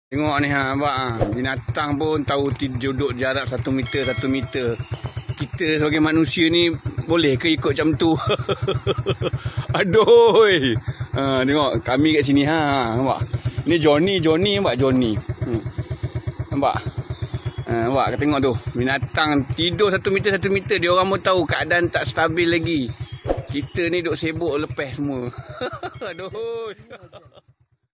Tengok ni nampak binatang pun tahu duduk jarak 1 meter 1 meter. Kita sebagai manusia ni boleh ke ikut macam tu? Aduh. Tengok kami kat sini nampak. Ni Johnny nampak Johnny. Nampak? Nampak tengok tu. Binatang tidur 1 meter 1 meter. Dia orang pun tahu keadaan tak stabil lagi. Kita ni duk sibuk lepas semua. Aduh.